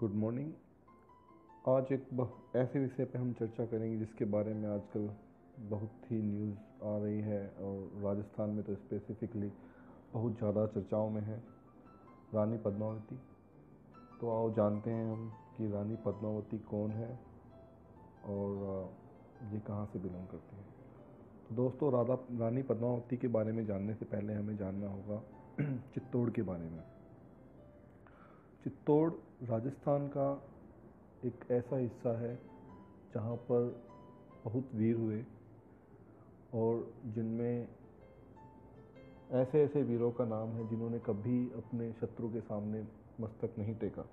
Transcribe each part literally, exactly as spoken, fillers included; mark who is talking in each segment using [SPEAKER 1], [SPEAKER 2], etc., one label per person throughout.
[SPEAKER 1] Good morning. आज एक बह- ऐसे विषय पे हम चर्चा करेंगे जिसके बारे में आजकल बहुत ही न्यूज़ आ रही है और राजस्थान में तो स्पेसिफिकली बहुत ज़्यादा चर्चाओं में है, रानी पद्मावती। तो आओ जानते हैं हम कि रानी पद्मावती कौन है और अ, ये कहाँ से बिलोंग करती है। तो दोस्तों, राधा रानी पद्मावती के बारे में जानने से पहले हमें जानना होगा चित्तौड़ के बारे में। चित्तौड़ राजस्थान का एक ऐसा हिस्सा है जहाँ पर बहुत वीर हुए और जिनमें ऐसे ऐसे वीरों का नाम है जिन्होंने कभी अपने शत्रु के सामने मस्तक नहीं टेका।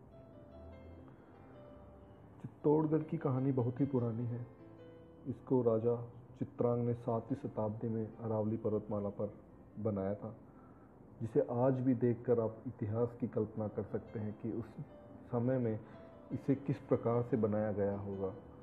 [SPEAKER 1] चित्तौड़गढ़ की कहानी बहुत ही पुरानी है। इसको राजा चित्रांग ने सातवीं शताब्दी में अरावली पर्वतमाला पर बनाया था, जिसे आज भी देखकर आप इतिहास की कल्पना कर सकते हैं कि उस समय में इसे किस प्रकार से बनाया गया होगा।